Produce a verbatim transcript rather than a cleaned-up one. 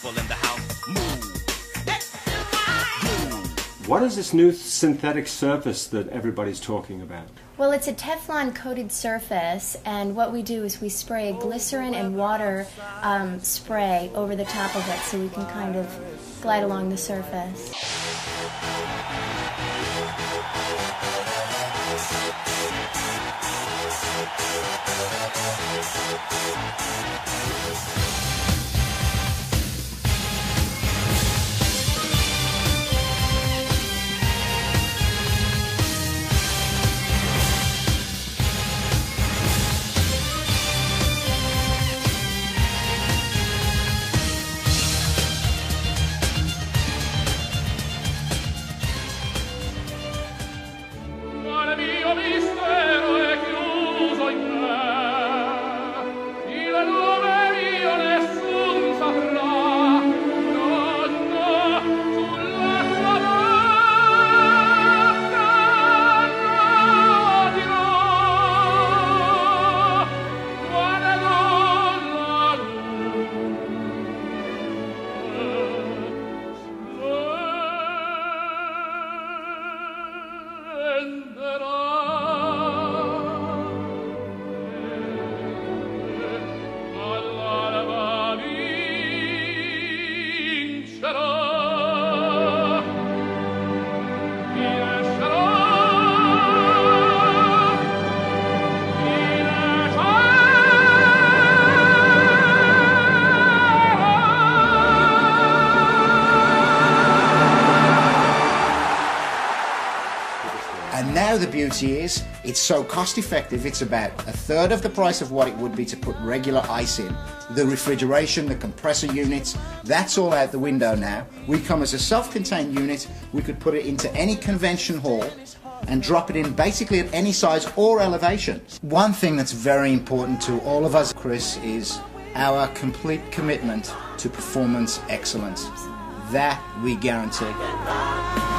successful in the house. Move. What is this new synthetic surface that everybody's talking about? Well, it's a Teflon coated surface, and what we do is we spray a glycerin and water um, spray over the top of it so we can kind of glide along the surface. And now the beauty is, it's so cost effective, it's about a third of the price of what it would be to put regular ice in. The refrigeration, the compressor units, that's all out the window now. We come as a self-contained unit. We could put it into any convention hall and drop it in basically at any size or elevation. One thing that's very important to all of us, Chris, is our complete commitment to performance excellence. That we guarantee.